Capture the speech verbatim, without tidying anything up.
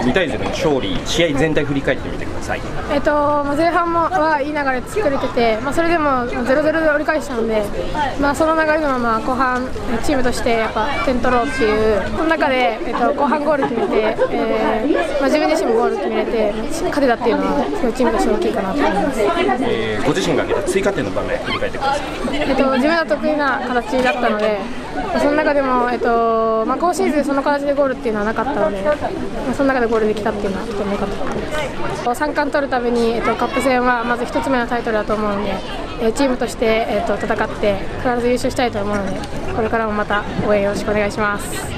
にたいゼロの勝利、試合全体振り返ってみてください。 えっと前半もはいい流れ作れてて、まあ、それでもゼロゼロで折り返したので、まあ、その流れのまま後半チームとしてやっぱ点取ろうっていう、その中で、えっと、後半ゴール決めて、えーまあ、自分自身もゴール決めれて勝てたっていうのはすごいチームとして大きいかなと思います。 えー、ご自身が挙げた追加点の場面振り返ってください。 えっと、自分が得意な形だったので、その中でも、えっとまあ、今シーズンその形でゴールっていうのはなかったので、まあ、その中でゴールできたっていうのはとても良かったと思います。さん冠取るために、えっと、カップ戦はまずひとつめのタイトルだと思うので、えー、チームとして、えっと、戦って必ず優勝したいと思うので、これからもまた応援よろしくお願いします。